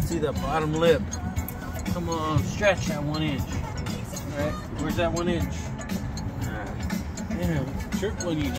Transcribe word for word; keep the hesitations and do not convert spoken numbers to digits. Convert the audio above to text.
see the bottom lip. Come on, stretch that one inch. All right, where's that one inch? Uh, damn, tripling you.